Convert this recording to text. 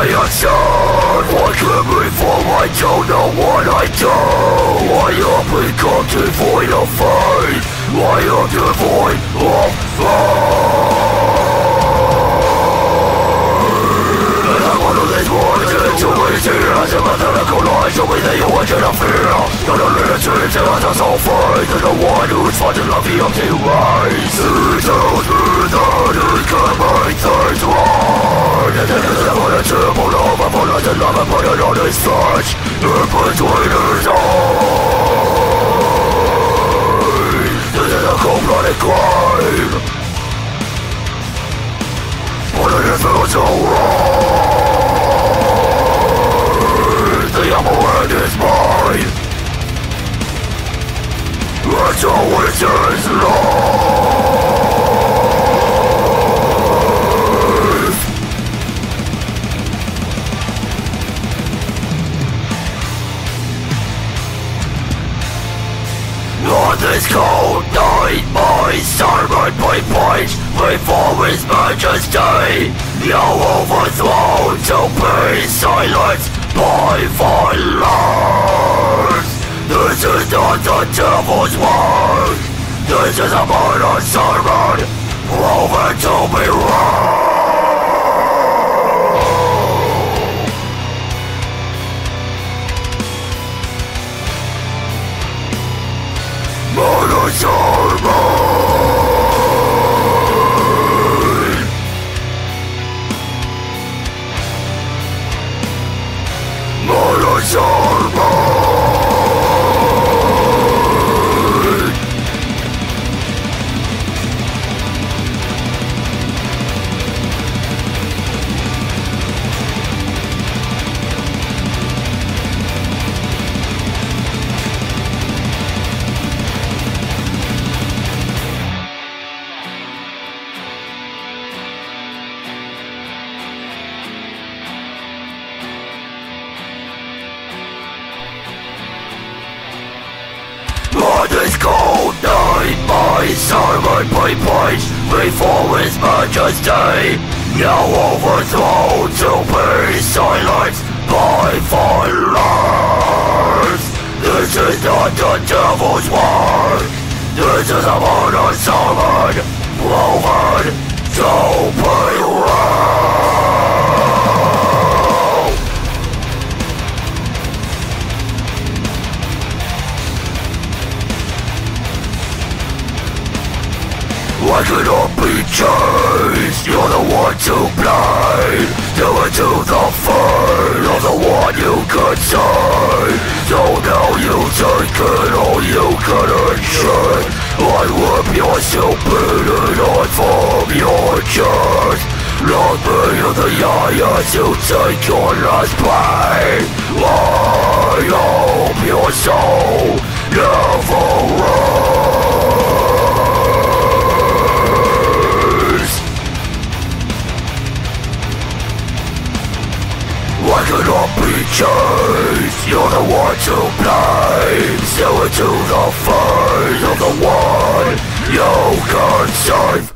my actions? What could reform? I don't know what I do. I have become devoid of faith. I am devoid of faith. And I'm one of these words into easy as a methodical lie. Show me that you want you to fear. You're the literature to us as all faith. And the one who's fighting love the empty ways. He tells me that he can make things right. And then there's a triple love of all the love and put it on his flesh. In between his eyes. This is a cold-blooded crime. But it feels so right. The upper end is mine. It's always his life. On this cold night, my servant by point before his majesty, now overthrown to be silenced by violence. This is not the devil's work. This is a murder sermon proven to be wrong. Murder sermon. Murder sermon. On this cold night, my servant by point before his majesty, now overthrown to be silenced by violence. This is not the devil's work. This is a murder sermon proven to be wrong. I cannot be changed, you're the one to blame. Do it to the fate of the one you could say. So now you take it all you can enjoy. I rip your stupidity on from your chest. Look me in the eye as you take your last breath. I hope your soul never rests. I cannot be changed, you're the one to blame. Still into the fate of the one you can save.